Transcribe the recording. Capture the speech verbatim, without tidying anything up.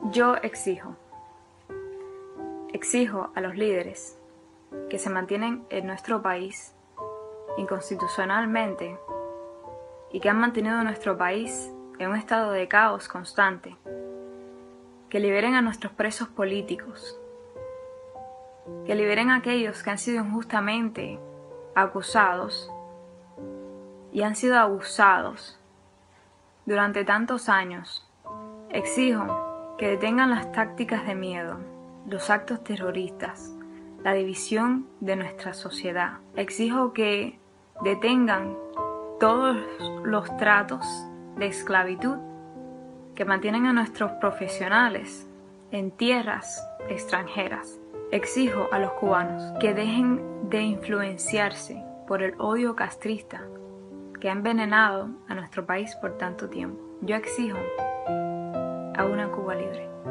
Yo exijo, exijo a los líderes que se mantienen en nuestro país inconstitucionalmente y que han mantenido nuestro país en un estado de caos constante, que liberen a nuestros presos políticos, que liberen a aquellos que han sido injustamente acusados y han sido abusados durante tantos años. Exijo que detengan las tácticas de miedo, los actos terroristas, la división de nuestra sociedad. Exijo que detengan todos los tratos de esclavitud que mantienen a nuestros profesionales en tierras extranjeras. Exijo a los cubanos que dejen de influenciarse por el odio castrista que ha envenenado a nuestro país por tanto tiempo. Yo exijo a una Cuba libre.